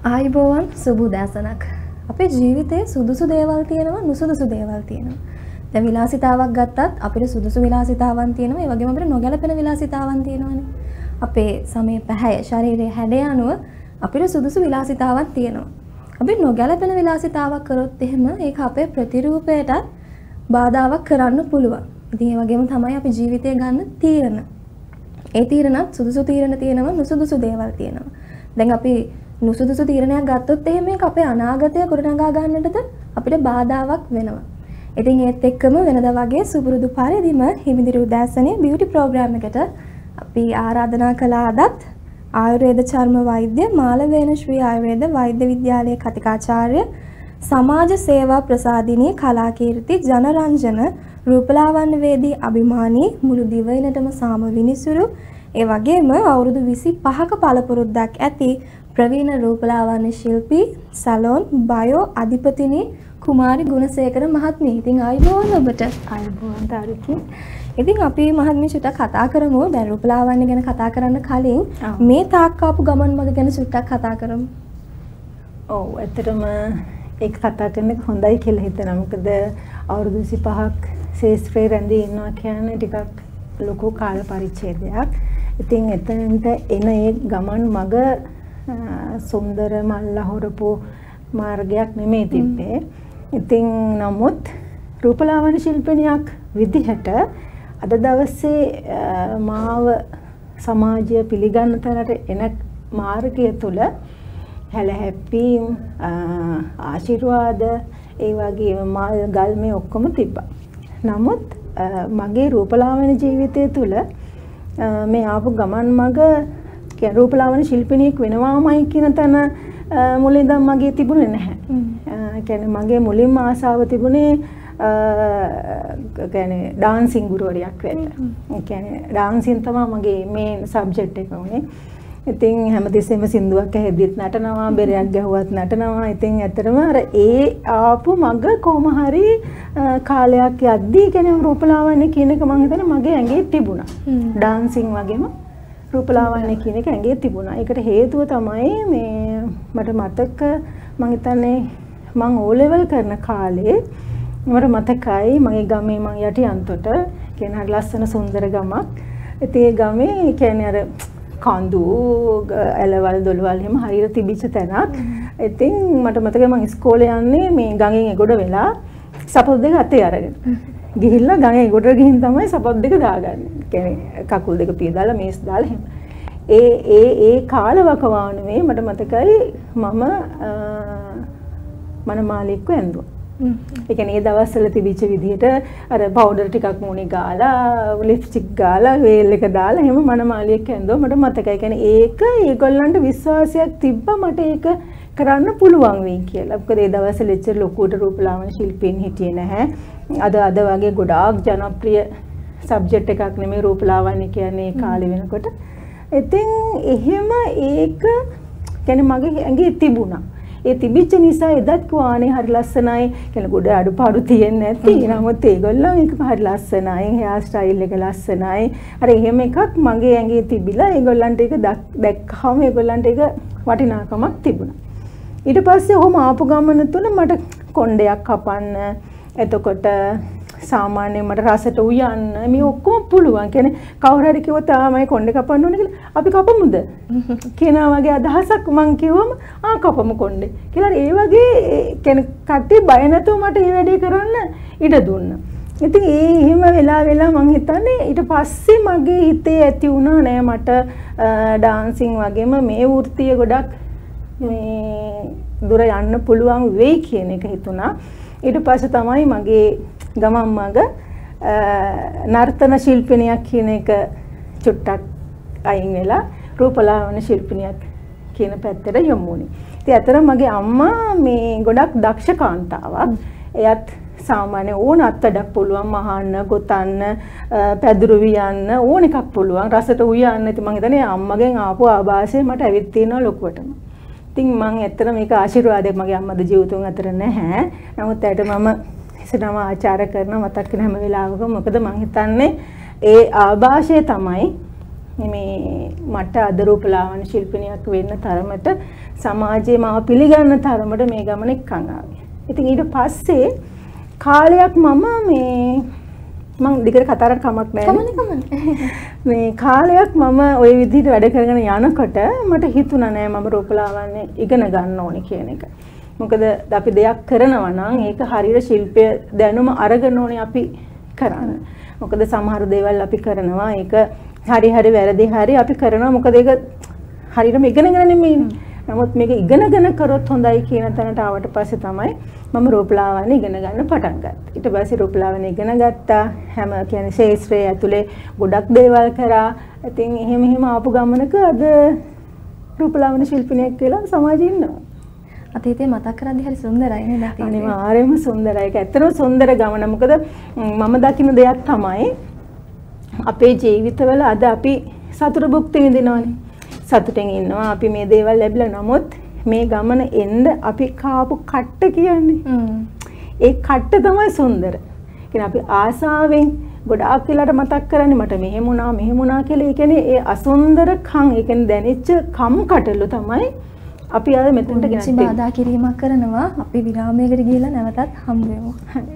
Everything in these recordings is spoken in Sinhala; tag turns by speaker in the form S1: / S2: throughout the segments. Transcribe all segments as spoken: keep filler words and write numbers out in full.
S1: ආයිබෝවන් සුබ උදෑසනක්. අපේ ජීවිතේ සුදුසු දේවල් තියෙනවා නුසුදුසු දේවල් තියෙනවා. දැන් විලාසිතාවක් ගත්තත් අපිට සුදුසු විලාසිතාවන් තියෙනවා. ඒ වගේම අපිට නොගැලපෙන විලාසිතාවන් තියෙනවානේ. අපේ සමේ පැහැය ශරීරයේ හැඩය අනුව අපිට සුදුසු විලාසිතාවක් තියෙනවා. අපිට නොගැලපෙන විලාසිතාවක් කරොත් එහෙම ඒක අපේ ප්‍රතිරූපයටත් බාධාවක් කරන්න පුළුවන්. ඉතින් ඒ වගේම තමයි අපි ජීවිතේ ගන්න තීරණ. ඒ තීරණත් සුදුසු තීරණ තියෙනවා නුසුදුසු දේවල් තියෙනවා. දැන් අපි නුසුදුසු තීරණයක් ගත්තොත් එහෙම ඒක අපේ අනාගතය ගොඩනගා ගන්නටද අපිට බාධාවක් වෙනවා. ඉතින් ඒත් එක්කම වෙනදා වගේ සුපුරුදු පරිදිම හිමිදිරි උදෑසනේ බියුටි ප්‍රෝග්‍රෑම් එකට අපි ආරාධනා කළා අදත් ආයුර්වේද චර්ම වෛද්‍ය මාලවේන ශ්‍රී ආයුර්වේද වෛද්‍ය විද්‍යාලයේ කතිකාචාර්ය සමාජ සේවා ප්‍රසාදිනී කලාකීර්ති ජනරංජන රූපලාවන්‍යවේදී අභිමානී මුළු දිවයිනටම සාම විනිසුරු ඒ වගේම අවුරුදු විසිපහක පළපුරුද්දක් ඇති ප්‍රවීණ රූපලාවන්‍ය ශිල්පී සැලොන් බයෝ අධිපතිනි කුමාරි ගුණසේකර මහත්මිය. ඉතින් ආයුබෝවන් ඔබට.
S2: ආයුබෝවන් තාරිකි.
S1: ඉතින් අපි මහත්මිය චුට්ටක් කතා කරමු. දැන් රූපලාවන්‍ය ගැන කතා කරන්න කලින් මේ තාක් ආපු ගමන් මග ගැන චුට්ටක් කතා කරමු.
S2: ඔව් ඇත්තටම ඒක කතා කරන එක හොඳයි කියලා හිතනවා. මොකද අවුරුදු විසිපහක් ශාස්ත්‍රයේ රැඳී ඉන්නවා කියන්නේ ටිකක් ලොකු කාල පරිච්ඡේදයක්. ඉතින් එතනට එන ඒ ගමන් මග සුන්දර මල්ල හොරපු මාර්ගයක් නෙමෙයි තිබ්බේ. ඉතින් නමුත් රූපලාවන්‍ය ශිල්පිනියක් විදිහට අද දවසේ මාව සමාජය පිළිගන්න තරට එන මාර්ගය තුල හැලහැප්පීම් ආශිර්වාද ඒ වගේම ගල් මේ ඔක්කොම තිබ්බා. නමුත් මගේ රූපලාවන්‍ය ජීවිතය තුල මේ ආපු ගමන් මග රූපලාවන්‍ය ශිල්පිනියෙක් වෙනවාමයි කියන තැන මුලින්දම මගේ තිබුණේ නැහැ. ඒ කියන්නේ මගේ මුලින්ම ආසාව තිබුණේ කියන්නේ ඩාන්සින් ගුරුවරියක් වෙන්න. ඒ කියන්නේ ඩාන්සින් තමයි මගේ මේන් සබ්ජෙක්ට් එක වුණේ. ඉතින් හැමතිස්සෙම සින්දුවක් ඇහෙද්දිත් නටනවා, බෙරයක් ගැහුවත් නටනවා. ඉතින් ඇත්තටම අර ඒ ආපු මග කොහොම හරි කාලයක් යද්දී කියන්නේ රූපලාවන්‍ය කියන එක මම හිතන්නේ මගේ ඇඟේ තිබුණා. ඩාන්සින් වගේම රූපලාවන්‍ය කියන එක ඇඟේ තිබුණා. ඒකට හේතුව තමයි මේ මට මතක මම හිතන්නේ මම O level කරන කාලේ මට මතකයි මගේ ගමේ මම යටි අන්තොට කියන හරි ලස්සන සුන්දර ගමක්. ඉතින් ඒ ගමේ කියන්නේ අර කඳු ඇලවල් දොළවල් එහෙම හරියට තිබිච්ච තැනක්. ඉතින් මට මතකයි මම ඉස්කෝලේ යන්නේ මේ ගඟෙන් එගොඩ වෙලා සපොත් දෙක අතේ අරගෙන. ගිහිල්ලා ගඟේ එගොඩ ගිහින් තමයි සපොත් දෙක දාගන්නේ. කියන්නේ කකුල් දෙක පියදාලා මේස් දාලා එහෙම. ඒ ඒ ඒ කාලවකවානුවේ මට මතකයි මම මනමාලෙක්ව ඇඳුවා. ඒ කියන්නේ ඒ දවස්වල තිබිච්ච විදිහට අර පවුඩර් ටිකක් මූණේ ගාලා ලිප්ස්ටික් ගාලා වේල් එක දාලා එහෙම මනමාලියෙක් ඇඳුවා මට මතකයි. කියන්නේ ඒක ඒගොල්ලන්ට විශ්වාසයක් තිබ්බා මට ඒක කරන්න පුළුවන් වෙයි කියලා. මොකද ඒ දවස්වල එච්චර ලොකුට රූපලාවන්‍ය ශිල්පීන් හිටියේ නැහැ. අද අද වගේ ගොඩාක් ජනප්‍රිය සබ්ජෙක්ට් එකක් නෙමෙයි රූපලාවන්‍ය කියන්නේ ඒ කාලේ වෙනකොට. ඉතින් එහෙම ඒක කියන්නේ මගේ ඇඟේ තිබුණා. ඒ තිබිච්ච නිසා එදත් කෝානේ හරි ලස්සනයි. කියන්නේ ගොඩ අඩුපාඩු තියෙන්නේ නැති. නමුත් ඒගොල්ලෝ මේක හරි ලස්සනයි. හෙයාර් ස්ටයිල් එක ලස්සනයි. අර එහෙම එකක් මගේ ඇඟේ තිබිලා ඒගොල්ලන්ට ඒක දැක්කම ඒගොල්ලන්ට ඒක වටිනාකමක් තිබුණා. ඊට පස්සේ ඔහොම ආපු ගමන තුල මට කොණ්ඩයක් කපන්න එතකොට සාමාන්‍යයෙන් මට රසට උයන්න මේ ඔක්කොම පුළුවන්. කියන්නේ කවුරු හරි කිව්වොත් ආමයි කොණ්ඩේ කපන්න ඕනේ කියලා අපි කපමුද කියනවා වගේ අදහසක් මං කිව්වම ආ කපමු කොණ්ඩේ කියලා. ඒ වගේ කියන්නේ කට්ටිය බය නැතුව මට මේ වැඩේ කරන්න ඉඩ දුන්නා. ඉතින් ඒ එහෙම වෙලා වෙලා මං හිතන්නේ ඊට පස්සේ මගේ හිතේ ඇති වුණා නෑ මට ඩාන්සින් වගේම මේ වෘත්තිය ගොඩක් මේ දුර යන්න පුළුවන් වෙයි කියන එක හිතුණා. ඊට පස්සේ තමයි මගේ ගමන් මග නර්තන ශිල්පිනියක් කියන එක චුට්ටක් අයින් වෙලා රූපලාවන්‍ය ශිල්පිනියක් කියන පැත්තට යොමු වුණේ. ඉතින් අතර මගේ අම්මා මේ ගොඩක් දක්ෂ කාන්තාවක්. එයත් සාමාන්‍ය ඕන අත්තඩක් පුළුවන් මහන්න, ගොතන්න, පැදුරු වියන්න ඕන එකක් පුළුවන්. රසට උයන්න. ඉතින් මම හිතන්නේ අම්මගෙන් ආපු ආభాසය මට ඇවිත් තියෙනවා ලොකුවටම. ඉතින් මම ඇත්තට මේක ආශිර්වාදයක් මගේ අම්මගේ ජීවිතුන් අතර නැහැ. නමුත් ඇයට මම ඉස්සරහම ආචාර කරන මතක් කරන හැම වෙලාවකම මොකද මම හිතන්නේ ඒ ආభాෂය තමයි මේ මට අද රූපලාවන්‍ය ශිල්පිනියක් වෙන්න තරමට සමාජයේ මාව පිළිගන්න තරමට මේ ගමන එක්කන් ආවේ. ඉතින් ඊට පස්සේ කාලයක් මම මේ මම දිගට කතා කරලා කමක් නැහැ.
S1: කමන්නේ කමන්නේ.
S2: මේ කාලයක් මම ওই විදිහට වැඩ කරගෙන යනකොට මට හිතුණා නෑ මම රූපලාවන්‍ය ඉගෙන ගන්න ඕනේ කියන එක. මොකද අපි දෙයක් කරනවා නම් ඒක හරියට ශිල්පය දැනුම අරගෙන ඕනේ අපි කරන්න. මොකද සමහර දේවල් අපි කරනවා ඒක හරි හරි වැරදි හරි අපි කරනවා මොකද ඒක හරියටම ඉගෙනගෙන නෙමෙයි. නමුත් මේක ඉගෙනගෙන කරොත් හොඳයි කියන තැනට ආවට පස්සේ තමයි මම රූපලාවන්‍ය ඉගෙන ගන්න පටන් ගත්තා. ඊට පස්සේ රූපලාවන්‍ය ඉගෙන ගත්තා. හැම කියන්නේ ශාස්ත්‍රයේ ඇතුලේ ගොඩක් දේවල් කරා. ඉතින් එහෙම එහෙම ආපු ගමනක අද රූපලාවන්‍ය ශිල්පිනියක් කියලා සමාජයේ ඉන්නවා.
S1: අතීතේ මතක් කරද්දී හරි සුන්දරයි නේද?
S2: අනිවාර්යයෙන්ම සුන්දරයි. ඒක ඇත්තටම සුන්දර ගමන. මොකද මම දකින දෙයක් තමයි අපේ ජීවිතවල අද අපි සතුට භුක්ති විඳිනවානේ. සතුටෙන් ඉන්නවා අපි මේ දේවල් ලැබිලා නමුත් මේ ගමන එන්න අපි කාපු කට්ට කියන්නේ. ඒ කට්ට තමයි සුන්දර. කියන්නේ අපි ආසාවෙන් ගොඩාක් වෙලාට මතක් කරන්නේ මට මෙහෙම වුණා මෙහෙම වුණා කියලා. ඒ කියන්නේ ඒ අසුන්දර කම් ඒ කියන්නේ දැනෙච්ච කම් කටළු තමයි අපි අද මෙතනට ගෙනත්
S1: බාධා කිරීමක් කරනවා. අපි විරාමයකට ගිහිල්ලා නැවතත් හම්බ වෙමු.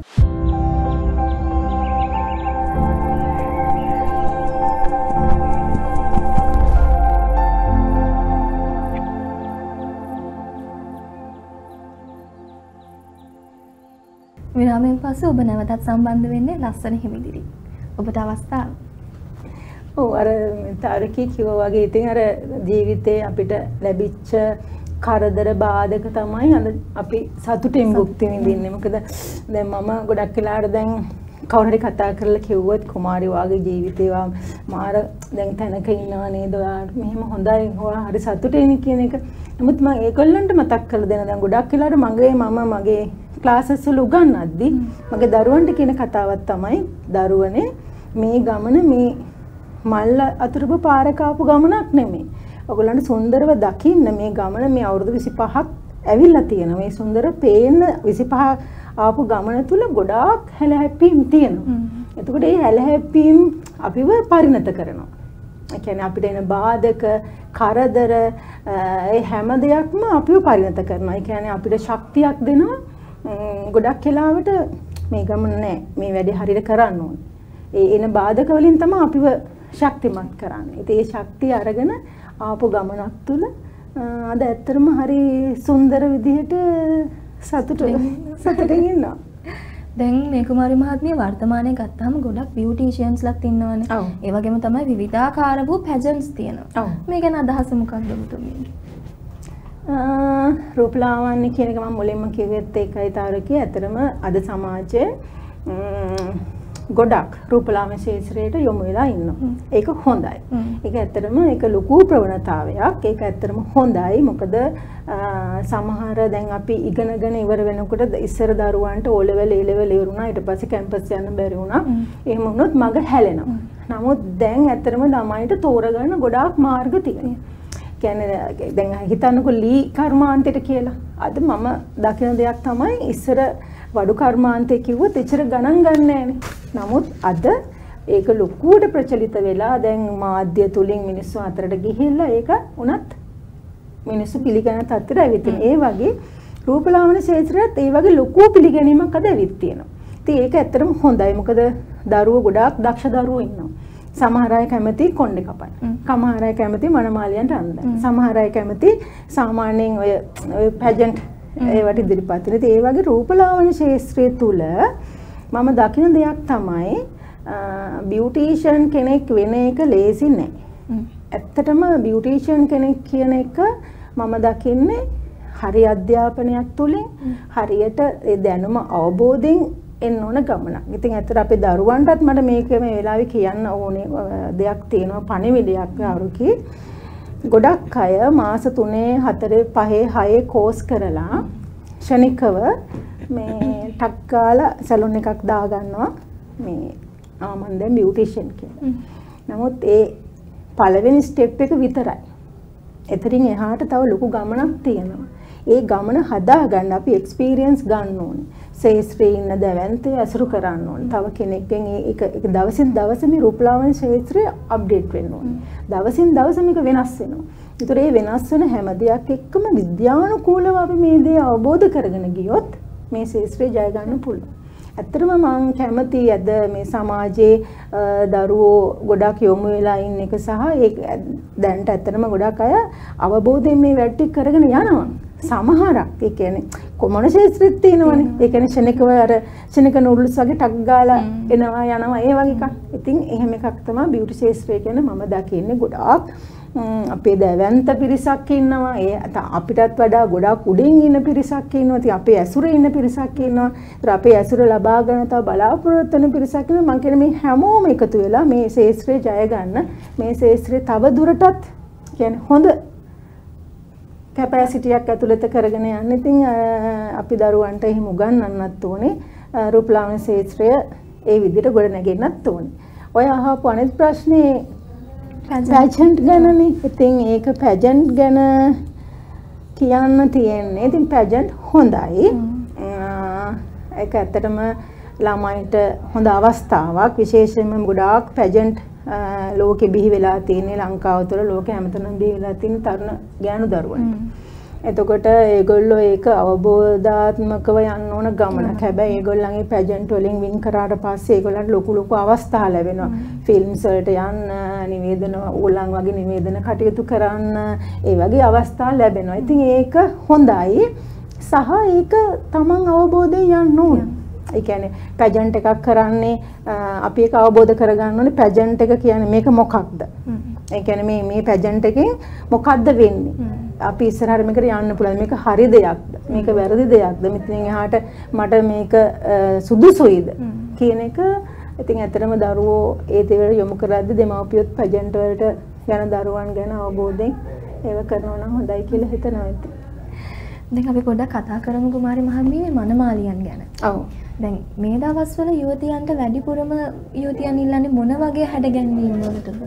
S1: විරාමයෙන් පස්සේ ඔබ නැවතත් සම්බන්ධ වෙන්නේ ලස්සන හිමිදිරි. ඔබට අවස්ථාව.
S2: ඔව් අර තාරකී කිව්වා වගේ ඉතින් අර ජීවිතේ අපිට ලැබිච්ච කරදර බාධක තමයි අද අපි සතුටින් භුක්ති විඳින්නේ. මොකද දැන් මම ගොඩක් වෙලාවට දැන් කවුරු හරි කතා කරලා කිව්වොත් කුමාරි වාගේ ජීවිතේ මාර දැන් තැනක ඉන්නවා නේද ඔයාට මෙහෙම හොඳයි ඔයා හරි සතුටින් කියන එක. නමුත් මම ඒගොල්ලන්ට මතක් කරලා දෙන දැන් ගොඩක් වෙලාවට මගේ මම මගේ ක්ලාසස් වල උගන්වද්දි මගේ දරුවන්ට කියන කතාවක් තමයි දරුවනේ මේ ගමන මේ මල්ල අතුරුප පාර කාපු ගමනක් නෙමෙයි. ඔයගොල්ලන්ට සුන්දරව දකින්න මේ ගමන මේ අවුරුදු විසිපහක් ඇවිල්ලා තියෙනවා. මේ සුන්දර පේන විසිපහ ආපු ගමන තුල ගොඩාක් හැලහැප්පීම් තියෙනවා. එතකොට මේ හැලහැප්පීම් අපිව පරිණත කරනවා. ඒ කියන්නේ අපිට එන බාධක, කරදර ඒ හැම දෙයක්ම අපිව පරිණත කරනවා. ඒ කියන්නේ අපිට ශක්තියක් දෙනවා. ගොඩක් වෙලාවට මේ ගමන නෑ මේ වැඩේ හරියට කරන්න ඕනේ. ඒ එන බාධක වලින් තමයි අපිව ශක්තිමත් කරන්නේ. ඉතින් ඒ ශක්තිය අරගෙන ආපු ගමනක් තුල අද ඇත්තටම හරි සුන්දර විදිහට සතුටින් සතුටින් ඉන්නවා.
S1: දැන් මේ කුමාරි මහත්මිය වර්තමානයේ ගත්තාම ගොඩක් බියුටිෂියන්ස්ලාත් ඉන්නවනේ. ඒ වගේම තමයි විවිධාකාර වූ පැජන්ට්ස් තියෙනවා. මේ ගැන අදහස මොකක්ද ඔබතුමියගේ?
S2: රූපලාවන්‍ය කියන එක මම මුලින්ම කිව්වෙත් ඒකයි තාරකී. ඇත්තටම අද සමාජයේ ගොඩක් රූපලාවන්‍ය ශාස්ත්‍රයට යොමු වෙලා ඉන්නවා. ඒක හොඳයි. ඒක ඇත්තටම ඒක ලොකු ප්‍රවණතාවයක්. ඒක ඇත්තටම හොඳයි. මොකද සමහර දැන් අපි ඉගෙනගෙන ඉවර වෙනකොට ඉස්සර දරුවන්ට O level A level ඉවරුණා. ඊට පස්සේ කැම්පස් යන්න බැරි වුණා. එහෙම වුණොත් මග හැලෙනවා. නමුත් දැන් ඇත්තටම ළමයින්ට තෝරගන්න ගොඩාක් මාර්ග තියෙනවා. කියන්නේ දැන් හිතන්නකො ලී කර්මාන්තයට කියලා. අද මම දකින දෙයක් තමයි ඉස්සර වඩු කර්මාන්තය කිව්වොත් එච්චර ගණන් ගන්න නෑනේ. නමුත් අද ඒක ලොකුවට ප්‍රචලිත වෙලා දැන් මාධ්‍ය තුලින් මිනිස්සු අතරට ගිහිල්ලා ඒක උනත් මිනිස්සු පිළිගන්න තත්ත්වයට ඇවිත් තියෙනවා. ඒ වගේ රූපලාවන්‍ය ශාස්ත්‍රයත් ඒ වගේ ලොකු පිළිගැනීමක් අද ඇවිත් තියෙනවා. ඉතින් ඒක ඇත්තටම හොඳයි. මොකද දරුවෝ ගොඩාක් දක්ෂ දරුවෝ ඉන්නවා. සමහර අය කැමති කොණ්ඩේ කපන්න. සමහර අය කැමති මනමාලියන්ට අඳින්න. සමහර අය කැමති සාමාන්‍යයෙන් ඔය ඔය පැජන්ට් ඒවට ඉදිරිපත් වෙන. ඉතින් ඒ වගේ රූපලාවන්‍ය ශාස්ත්‍රය තුල මම දකින දෙයක් තමයි බියුටිෂියන් කෙනෙක් වෙන එක ලේසි නෑ. ඇත්තටම බියුටිෂියන් කෙනෙක් කියන එක මම දකින්නේ හරි අධ්‍යාපනයක් තුලින් හරියට ඒ දැනුම අවබෝධයෙන් එන්න ඕන ගමනක්. ඉතින් ඇත්තට අපේ දරුවන්ටත් මට මේක මේ වෙලාවේ කියන්න ඕනේ දෙයක් තියෙනවා පණිවිඩයක් ආරුකි. ගොඩක් අය මාස තුනේ හතරේ පහේ හයේ කෝස් කරලා ශනිකව මේ ටක් ගාලා සැලුන් එකක් දාගන්නවා මේ ආ මම දැන් බියුටිෂියන් කියලා. නමුත් ඒ පළවෙනි ස්ටෙප් එක විතරයි. එතරින් එහාට තව ලොකු ගමනක් තියෙනවා. ඒ ගමන හදාගන්න අපි එක්ස්පීරියන්ස් ගන්න ඕනේ. ශාස්ත්‍රයේ ඉන්න දැවැන්තය අසුරු කරන්න ඕනේ. තව කෙනෙක්ගෙන් ඒක ඒක දවසින් දවස මේ රූපලාවන්‍ය ශාස්ත්‍රය අප්ඩේට් වෙන්න ඕනේ. දවසින් දවස මේක වෙනස් වෙනවා. ඒතර ඒ වෙනස් වෙන හැම දෙයක් එක්කම විද්‍යානුකූලව අපි මේ දේ අවබෝධ කරගෙන ගියොත් මේ ශාස්ත්‍රය ජය ගන්න පුළුවන්. ඇත්තටම මම කැමති අද මේ සමාජයේ දරුවෝ ගොඩක් යොමු වෙලා ඉන්න එක සහ ඒ දැනට ඇත්තටම ගොඩක් අය අවබෝධයෙන් මේ වැඩ ටික කරගෙන යනවා. සමහරක් ඒ කියන්නේ කොමන ශාස්ත්‍රෙත් තියෙනවනේ. ඒ කියන්නේ ශනිකව අර ශනික නූඩල්ස් වගේ ටක් ගාලා එනවා යනවා ඒ වගේ එකක්. ඉතින් එහෙම එකක් තමයි බියුටි ශාස්ත්‍රය කියන්නේ මම දකින්නේ ගොඩාක් අපේ දැවැන්ත පිරිසක් ඉන්නවා. ඒ අපිටත් වඩා ගොඩාක් උඩින් ඉන්න පිරිසක් ඉන්නවා. ඉතින් අපේ ඇසුරේ ඉන්න පිරිසක් ඉන්නවා. ඒතර අපේ ඇසුර ලබා ගන්න තව බලාපොරොත්තු වෙන පිරිසක් ඉන්නවා. මම කියන්නේ මේ හැමෝම එකතු වෙලා මේ ශාස්ත්‍රය ජය ගන්න මේ ශාස්ත්‍රය තව දුරටත් කියන්නේ හොඳ කැපැසිටි එකක් ඇතුළත කරගෙන යන්න. ඉතින් අපි දරුවන්ට එහෙම උගන්වන්නත් ඕනේ. රූපලාවන්‍ය ශාස්ත්‍රය ඒ විදිහට ගොඩ නැගෙන්නත් ඕනේ. ඔය අහපු අනිත් ප්‍රශ්නේ පැජන්ට් ගැනනේ. ඉතින් ඒක පැජන්ට් ගැන කියන්න තියෙන්නේ. ඉතින් පැජන්ට් හොඳයි. ඒක ඇත්තටම ළමයින්ට හොඳ අවස්ථාවක්. විශේෂයෙන්ම ගොඩාක් පැජන්ට් ලෝකෙ බිහි වෙලා තියෙන්නේ ලංකාව තුළ ලෝකෙ හැමතැනම බිහි වෙලා තියෙන තරුණ ගෑනු දරුවන්ට. එතකොට ඒගොල්ලෝ ඒක අවබෝධාත්මකව යන්න ඕන ගමනක්. හැබැයි ඒගොල්ලන්ගේ පැජන්ට් වලින් වින් කරාට පස්සේ ඒගොල්ලන්ට ලොකු ලොකු අවස්ථා ලැබෙනවා. ෆිල්ම්ස් වලට යන්න, නිවේදන ඕලං වගේ නිවේදන කටයුතු කරන්න, ඒ වගේ අවස්ථා ලැබෙනවා. ඉතින් ඒක හොඳයි. සහ ඒක තමන් අවබෝධයෙන් යන්න ඕන. ඒ කියන්නේ පැජන්ට් එකක් කරන්නේ අපි ඒක අවබෝධ කරගන්න ඕනේ. පැජන්ට් එක කියන්නේ මේක මොකක්ද? ඒ කියන්නේ මේ මේ පැජන්ට් එකෙන් මොකක්ද වෙන්නේ? අපි ඉස්සරහට මේකට යන්න පුළුවන්. මේක හරි දෙයක්ද? මේක වැරදි දෙයක්ද? මෙතනින් එහාට මට මේක සුදුසුයිද කියන එක. ඉතින් ඇත්තටම දරුවෝ ඒ දේවල් යොමු කරද්දී දෙමව්පියොත් පැජන්ට් වලට යන දරුවන් ගැන අවබෝධයෙන් ඒව කරනවා නම් හොඳයි කියලා හිතනවා.
S1: දැන් අපි පොඩ්ඩක් කතා කරමු කුමාරි මහත්මිය මනමාලියන් ගැන.
S2: ඔව්.
S1: දැන් මේ දවස්වල යුවතියන්ට වැඩිපුරම යුවතියන් ඉල්ලන්නේ මොන වගේ හැඩගැන්වීම් වලටද?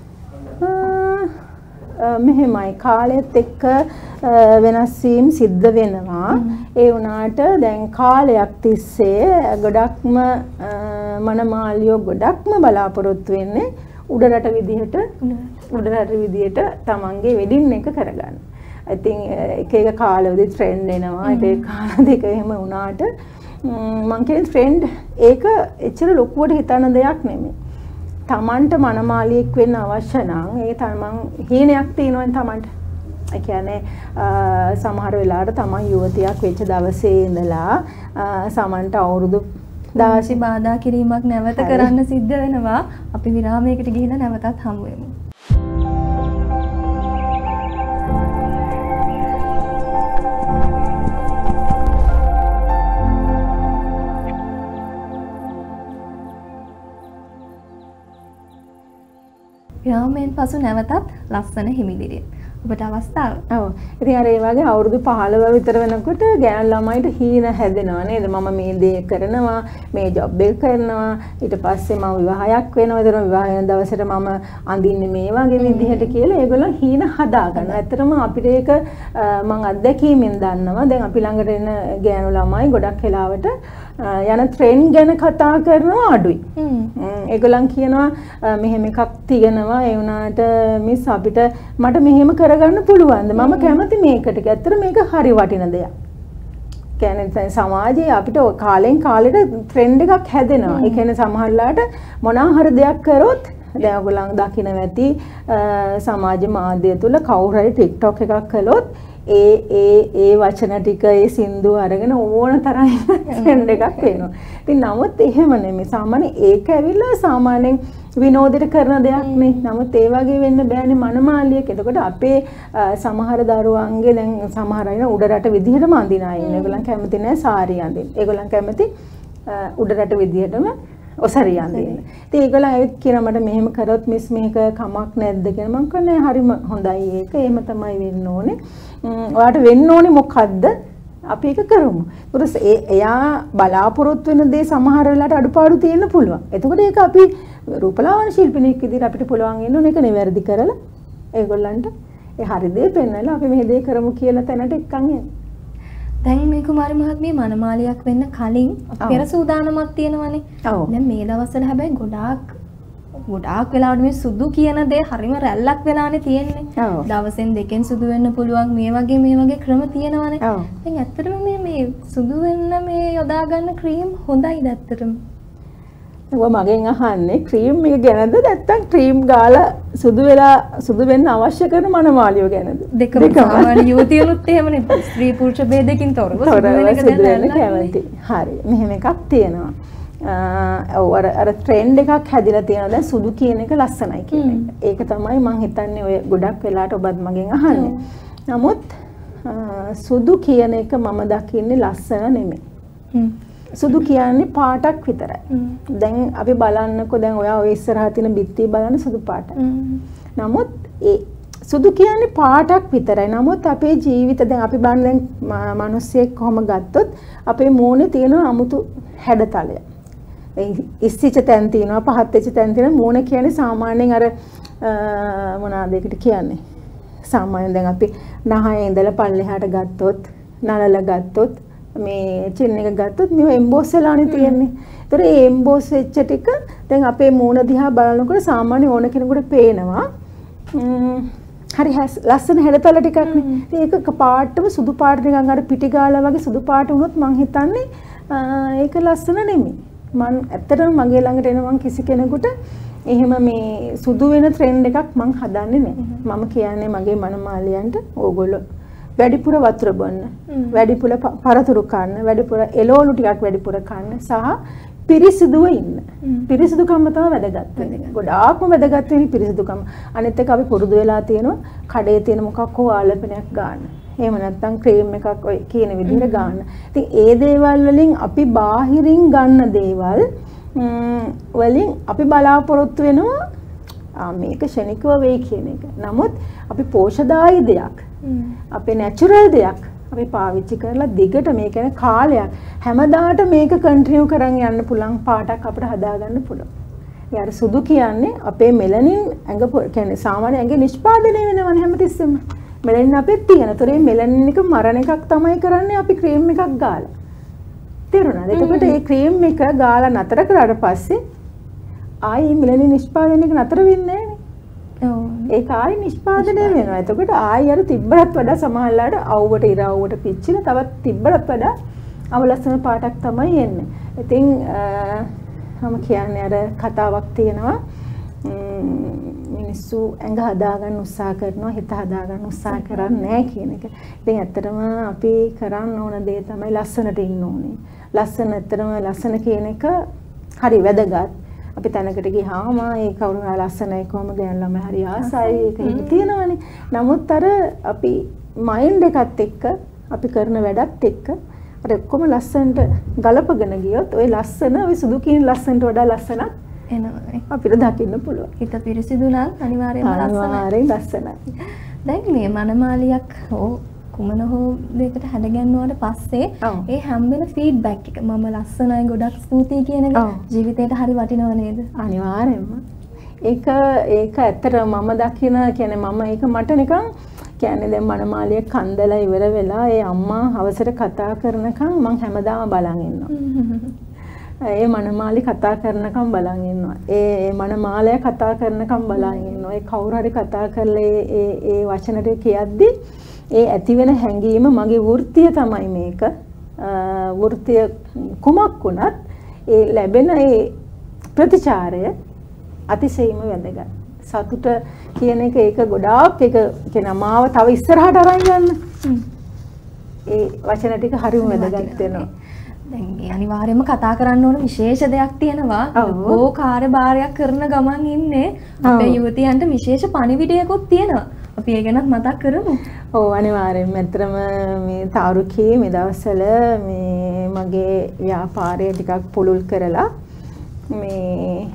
S2: මෙහෙමයි කාලෙත් එක්ක වෙනස් වීම සිද්ධ වෙනවා. ඒ වුණාට දැන් කාලයක් තිස්සේ ගොඩක්ම මනමාලියෝ ගොඩක්ම බලාපොරොත්තු වෙන්නේ උඩරට විදිහට උඩරට විදිහට තමන්ගේ වෙඩින් එක කරගන්න. ඉතින් එක එක කාලවලදී ට්‍රෙන්ඩ් එනවා. එක එක කාල දෙක එහෙම වුණාට මං කියන්නේ ට්‍රෙන්ඩ් ඒක එච්චර ලොකුවට හිතන දෙයක් නෙමෙයි. තමන්ට මනමාලියෙක් වෙන්න අවශ්‍ය නම් ඒ තමන් හීනයක් තියෙනවනේ තමන්ට. ඒ කියන්නේ සමහර වෙලාවට තමන් යුවතියක් වෙච්ච දවසේ ඉඳලා සමන්ට අවුරුදු
S1: දාසි බාධා කිරීමක් නැවත කරන්න සිද්ධ වෙනවා. අපි විරාමයකට ගිහිල්ලා නැවතත් හමු වෙමු. විරාමයෙන් පසු නැවතත් ලස්සන හිමිදිරිය. ඔබට අවස්ථාව.
S2: ඔව්. ඉතින් අර ඒ වගේ අවුරුදු පහළොව විතර වෙනකොට ගෑනු ළමයිට හීන හැදෙනවා නේද? මම මේ දේ කරනවා, මේ ජොබ් එක කරනවා. ඊට පස්සේ මම විවාහයක් වෙනවා. ඒතර විවාහ වෙන දවසට මම අඳින්නේ මේ වගේ විදිහට කියලා ඒගොල්ලෝ හීන හදා ගන්නවා. ඇත්තටම අපිට ඒක මම අත්දැකීමෙන් දන්නවා. දැන් අපි ළඟට එන ගෑනු ළමයි ගොඩක් වෙලාවට යන ට්‍රෙන්ඩ් ගැන කතා කරනවා අඩුයි. ඒගොල්ලන් කියනවා මෙහෙම එකක් තියෙනවා ඒ වුණාට මිස් අපිට මට මෙහෙම කරගන්න පුළුවන්ද? මම කැමති මේකට. ඇත්තට මේක හරි වටින දෙයක්. කියන්නේ සමාජයේ අපිට කාලෙන් කාලෙට ට්‍රෙන්ඩ් එකක් හැදෙනවා. ඒ කියන්නේ සමහරලාට මොනවා හරි දෙයක් කරොත් දැන් ඔයගොල්ලන් දකින්න ඇති සමාජ මාධ්‍ය තුල කවුරු හරි TikTok එකක් කළොත් ඒ ඒ ඒ වචන ටික ඒ සින්දු අරගෙන ඕන තරම් ට්‍රෙන්ඩ් එකක් වෙනවා. ඉතින් නමුත් එහෙම නෙමෙයි. සාමාන්‍ය ඒක ඇවිල්ලා සාමාන්‍යයෙන් විනෝදයට කරන දෙයක් නේ. නමුත් ඒ වගේ වෙන්න බෑනේ මනමාලියක. එතකොට අපේ සමහර දරුවන්ගේ දැන් සමහර අය උඩරට විදිහටම අඳින අය ඉන්නේ. ඒගොල්ලන් කැමති නැහැ සාරි අඳින්න. ඒගොල්ලන් කැමති උඩරට විදිහටම ඔසරිය අඳින්න. ඉතින් ඒගොල්ලන් ඇවිත් කියනවා මට මෙහෙම කරොත් මිස් මේක කමක් නැද්ද කියලා. මම කියන්නේ හරිම හොඳයි ඒක. එහෙම තමයි වෙන්න ඕනේ. ඔයාට වෙන්න ඕනේ මොකද්ද? අපි ඒක කරමු. ඊට එයා බලාපොරොත්තු වෙන දේ සමහර වෙලාවට අඩුපාඩු තියෙන්න පුළුවන්. එතකොට ඒක අපි රූපලාවන්‍ය ශිල්පිනියෙක් විදිහට අපිට පුළුවන් වෙන්න ඕනේ ඒක නිවැරදි කරලා ඒගොල්ලන්ට ඒ හරි දේ පෙන්වලා අපි මේ දේ කරමු කියලා තැනට එක්කන් යන්න.
S1: දැන් මේ කුමාරි මහත්මිය මනමාලියක් වෙන්න කලින් පෙර සූදානමක් තියෙනවනේ. දැන් මේ දවස්වල හැබැයි ගොඩාක් ගොඩාක් වෙලාවට මේ සුදු කියන දේ හරිම රැල්ලක් වෙලානේ තියෙන්නේ.
S2: ඔව්.
S1: දවසෙන් දෙකෙන් සුදු වෙන්න පුළුවන් මේ වගේ මේ වගේ ක්‍රම තියෙනවානේ.
S2: ඔව්.
S1: ඉතින් ඇත්තටම මේ මේ සුදු වෙන්න මේ යොදා ගන්න ක්‍රීම් හොඳයිද ඇත්තටම?
S2: ඔබ මගෙන් අහන්නේ ක්‍රීම් එක ගැනද නැත්නම් ක්‍රීම් ගාලා සුදු වෙලා සුදු වෙන්න අවශ්‍ය කරන මනමාලියෝ ගැනද?
S1: දෙකම සාමාන්‍ය යුවතියනුත් එහෙමනේ ස්ත්‍රී පුරුෂ ભેදකින් තොරව සුදු වෙන එක
S2: සුදු වෙන්න
S1: දැන්
S2: කැමති. හරි. මෙහෙම එකක් තියෙනවා. ඔව් අර අර ට්‍රෙන්ඩ් එකක් හැදිලා තියෙනවා දැන් සුදු කියන එක ලස්සනයි කියන එක. ඒක තමයි මම හිතන්නේ ඔය ගොඩක් වෙලාවට ඔබත් මගෙන් අහන්නේ. නමුත් සුදු කියන එක මම දකින්නේ ලස්සන නෙමෙයි. සුදු කියන්නේ පාටක් විතරයි. දැන් අපි බලන්නකෝ දැන් ඔයා ඔය ඉස්සරහා තියෙන බිත්තිය බලන්න සුදු පාටයි. නමුත් ඒ සුදු කියන්නේ පාටක් විතරයි. නමුත් අපේ ජීවිත දැන් අපි බලන්න දැන් මිනිස්සෙක් කොහොම ගත්තොත් අපේ මූණේ තියෙන අමුතු හැඩතලය. ඉස්සිච්ච තැන් තියෙනවා පහත් වෙච්ච තැන් තියෙනවා මූණ කියන්නේ සාමාන්‍යයෙන් අර මොනවාද ඒකට කියන්නේ සාමාන්‍යයෙන් දැන් අපි නහයේ ඉඳලා පල්ලෙහාට ගත්තොත් නලල ගත්තොත් මේ චින් එක ගත්තොත් මේ එම්බෝස් වෙලානේ තියෙන්නේ. ඒතර ඒ එම්බෝස් වෙච්ච ටික දැන් අපේ මූණ දිහා බලනකොට සාමාන්‍ය ඕන කෙනෙකුට පේනවා. හරි ලස්සන හැඩතල ටිකක් නේ. ඒක පාටම සුදු පාට නිකන් අර පිටි ගාලා වගේ සුදු පාට වුණොත් මං හිතන්නේ ඒක ලස්සන නෙමෙයි. මං ඇත්තටම මගේ ළඟට එන මං කිසි කෙනෙකුට එහෙම මේ සුදු වෙන ට්‍රෙන්ඩ් එකක් මං හදන්නේ නැහැ. මම කියන්නේ මගේ මනමාලියන්ට ඕගොල්ලෝ වැඩිපුර වතුර බොන්න, වැඩිපුර පරතුරු කන්න, වැඩිපුර එළවලු ටිකක් වැඩිපුර කන්න සහ පිරිසිදුව ඉන්න. පිරිසිදුකම තමයි වැදගත් වෙන්නේ. ගොඩාක්ම වැදගත් වෙන්නේ පිරිසිදුකම. අනිත් එක අපි පුරුදු වෙලා තියෙනවා කඩේ තියෙන මොකක් හෝ ආලපනයක් ගන්න. එහෙම නැත්නම් ක්‍රීම් එකක් ඔය කියන විදිහට ගන්න. ඉතින් ඒ දේවල් වලින් අපි බාහිරින් ගන්න දේවල් වලින් අපි බලාපොරොත්තු වෙනවා මේක ෂණිකව වෙයි කියන එක. නමුත් අපි පෝෂදායී දෙයක්, අපේ නැචරල් දෙයක් අපි පාවිච්චි කරලා දිගට මේ කියන්නේ කාලයක් හැමදාට මේක කන්ටිනියු කරන් යන්න පුළුවන් පාටක් අපිට හදාගන්න පුළුවන්. ඒ අර සුදු කියන්නේ අපේ මෙලනින් ඇඟ කියන්නේ සාමාන්‍ය ඇඟේ නිෂ්පාදනය වෙනවනේ හැමතිස්සෙම. මෙලනින් අපේ තියෙන. ඒතර මේ මෙලනින් එක මරණ එකක් තමයි කරන්නේ අපි ක්‍රීම් එකක් ගාලා. තේරුණාද? එතකොට මේ ක්‍රීම් එක ගාලා නතර කරාට පස්සේ ආයි මෙලනින් නිෂ්පාදනය එක නතර වෙන්නේ නැහැ. ඒක ආයි නිෂ්පාදනය වෙනවා. එතකොට ආයි අර තිබ්බටත් වඩා සමහරලාට අවුවට ඉර අවුවට පිච්චිලා තවත් තිබ්බටත් වඩා අවලස්සන පාටක් තමයි එන්නේ. ඉතින් මම කියන්නේ අර කතාවක් තියෙනවා මිනිස්සු ඇඟ හදාගන්න උත්සාහ කරනවා හිත හදාගන්න උත්සාහ කරන්නේ නැහැ කියන එක. ඉතින් ඇත්තටම අපි කරන්න ඕන දේ තමයි ලස්සනට ඉන්න ඕනේ. ලස්සන ඇත්තටම ලස්සන කියන එක හරි වැදගත්. අපි තැනකට ගියාම ඒ කවුරු හරි ලස්සනයි කොහමද යන ළමයි හරි ආසයි ඒක හිත තියෙනවනේ. නමුත් අර අපි මයින්ඩ් එකත් එක්ක අපි කරන වැඩත් එක්ක අර ඔක්කොම ලස්සනට ගලපගෙන ගියොත් ওই ලස්සන ওই සුදු කියන ලස්සනට වඩා ලස්සනක්
S1: එනවා.
S2: අපිට දකින්න පුළුවන්.
S1: හිත පිරිසිදු නම් අනිවාර්යයෙන්ම ලස්සනයි.
S2: අනිවාර්යෙන් ලස්සනයි.
S1: දැන් මේ මනමාලියක් හෝ කුමන හෝ දෙයකට හැදගන්නුවාට පස්සේ ඒ හැම වෙලේ ෆීඩ්බැක් එක මම ලස්සනයි ගොඩක් ස්තුතියි කියන එක ජීවිතේට හරි වටිනව නේද?
S2: අනිවාර්යෙන්ම. ඒක ඒක ඇත්තටම මම දකින කියන්නේ මම ඒක මට නිකන් කියන්නේ දැන් මනමාලිය කන්දලා ඉවර වෙලා ඒ අම්මා හවසට කතා කරනකම් මම හැමදාම බලන් ඉන්නවා. ඒ මනමාලි කතා කරනකම් බලන් ඉන්නවා. ඒ මනමාලය කතා කරනකම් බලන් ඉන්නවා. ඒ කවුරු හරි කතා කරලා ඒ ඒ වචන ටික කියද්දි ඒ ඇතිවෙන හැඟීම මගේ වෘත්තිය තමයි මේක. වෘත්තිය කුමක් වුණත් ඒ ලැබෙන ඒ ප්‍රතිචාරය අතිශයින්ම වැදගත්. සතුට කියන එක ඒක ගොඩාක් ඒක කියන මාව තව ඉස්සරහට අරන් යන්න. ඒ වචන ටික හරිම වැදගත් වෙනවා.
S1: දැන් අනිවාර්යයෙන්ම කතා කරන්න ඕන විශේෂ දෙයක් තියෙනවා. ඕ කාර්යභාරයක් කරන ගමන් ඉන්නේ අපේ යුවතියන්ට විශේෂ පණිවිඩයක්ත් තියෙනවා. අපි ඒ ගැනත් මතක් කරමු.
S2: ඔව් අනිවාර්යෙන්ම ඇත්තටම මේ තාරුකී මේ දවස්වල මේ මගේ ව්‍යාපාරය ටිකක් පුළුල් කරලා මේ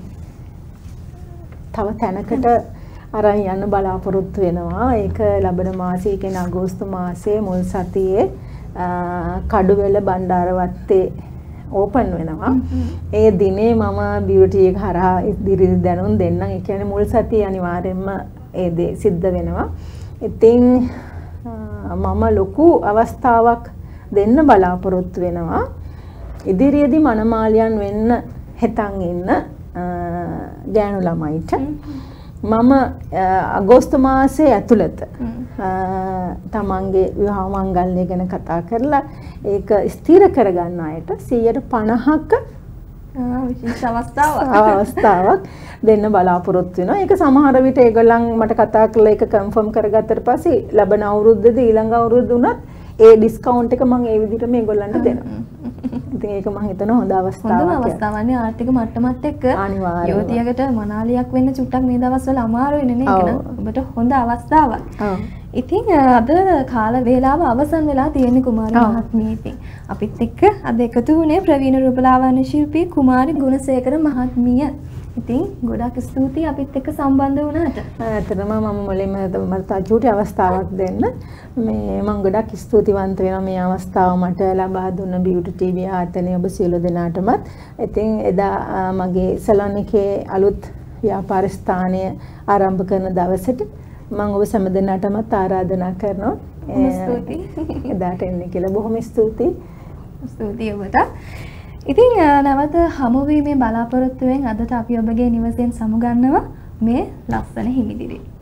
S2: තව තැනකට අරන් යන්න බලාපොරොත්තු වෙනවා. ඒක ලබන මාසයේ කියන්නේ අගෝස්තු මාසයේ මුල් සතියේ කඩුවෙල බණ්ඩාරවත්තේ ඕපන් වෙනවා. ඒ දිනේ මම බියුටි එක හරහා ඉදිරි දැනුම් දෙන්නම්. ඒ කියන්නේ මුල් සතියේ අනිවාර්යෙන්ම ඒ දේ සිද්ධ වෙනවා. ඉතින් මම ලොකු අවස්ථාවක් දෙන්න බලාපොරොත්තු වෙනවා. ඉදිරියේදී මනමාලියන් වෙන්න හිතන් ඉන්න ගෑනු ළමයිට මම අගෝස්තු මාසයේ ඇතුළත තමන්ගේ විවාහ මංගල්‍ය ගැන කතා කරලා ඒක ස්ථිර කරගන්න අයට සියයට පනහක
S1: විශේෂ අවස්ථාවක්
S2: අවස්ථාවක් දෙන්න බලාපොරොත්තු වෙනවා. ඒක සමහර විට ඒගොල්ලන් මට කතා කරලා ඒක කන්ෆර්ම් කරගත්තට පස්සේ ලබන අවුරුද්දේදී ඊළඟ අවුරුද්ද උනත් ඒ ඩිස්කවුන්ට් එක මම ඒ විදිහට මේගොල්ලන්ට දෙනවා. ඉතින් ඒක මම හිතනවා හොඳ අවස්ථාවක්.
S1: හොඳ අවස්ථාවක් නේ ආර්ථික මට්ටමත් එක්ක
S2: අනිවාර්යයෙන්
S1: යෝතියකට මනාලියක් වෙන්න චුට්ටක් මේ දවස්වල අමාරු වෙන්නේ නේ ඒක නම් ඔබට හොඳ අවස්ථාවක්.
S2: ඔව්.
S1: ඉතින් අද කාල වේලාව අවසන් වෙලා තියෙන්නේ කුමාරි මහත්මිය. ඉතින් අපිත් එක්ක අද එකතු වුණේ ප්‍රවීණ රූපලාවන්‍ය ශිල්පී කුමාරි ගුණසේකර මහත්මිය. ඉතින් ගොඩක් ස්තුතියි අපිත් එක්ක සම්බන්ධ වුණාට.
S2: ඇත්තටම මම මුලින්ම මට චූටි අවස්ථාවක් දෙන්න මේ මම ගොඩක් ස්තුතිවන්ත වෙනවා මේ අවස්ථාව මට ලබා දුන්න බියුටි ටීවී ආයතනයේ ඔබ සියලු දෙනාටමත්. ඉතින් එදා මගේ සැලොන් එකේ අලුත් ව්‍යාපාර ස්ථානය ආරම්භ කරන දවසට මම ඔබ සෑම දෙනාටමත් ආරාධනා කරනවා.
S1: ස්තුතියි.
S2: එදාට එන්න කියලා බොහොම ස්තුතියි.
S1: ස්තුතියි ඔබට. ඉතින් නැවත හමුවීමේ බලාපොරොත්තුවෙන් අදට අපි ඔබගේ නිවසෙන් සමුගන්නවා මේ ලස්සන හිමිදිරි.